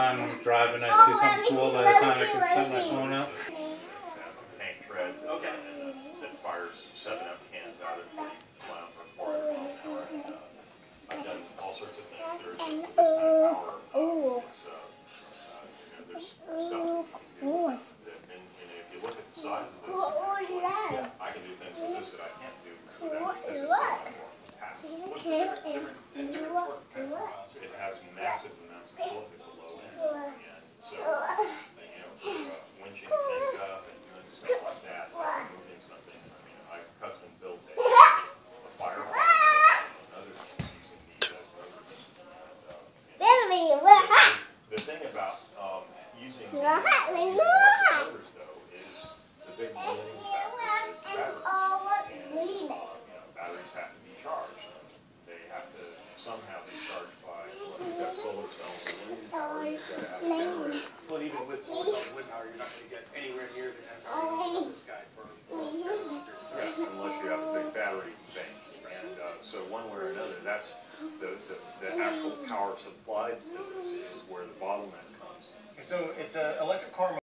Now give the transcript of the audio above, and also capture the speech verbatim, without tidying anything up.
I'm driving, I see something cool, by the time I can set my phone up. Tank treads. Okay. That fires seven up cans out at flying for four hundred miles an hour. And, uh, I've done all sorts of things. There's with this kind of power. Uh, it's, uh, uh, you know, there's stuff that you can do. That, and, and if you look at the size of this, yeah, I can do things with this that I can't do without because it's so much more compact. What's the different, different, and different torque profiles? It has massive amounts of torque at the low end. And so, you know, for uh, winching things up and doing stuff like that, like moving something, I mean, I've custom built a, a fire hall and other things using these as motors. And, uh, and the, the thing about um, using, using electric motors, though, is the big limiting factor is batteries. And, uh, you know, batteries have to be charged. They have to somehow be charged by, well, you've got solar cells and wind power, you've got to have a generator. But even with solar cell wind power, you're not going to get anywhere near the kind of power you get from this guy for Yeah, unless you have a big battery bank. And uh, so one way or another, that's the, the, the actual power supplied to this is where the bottleneck comes. So it's an electric car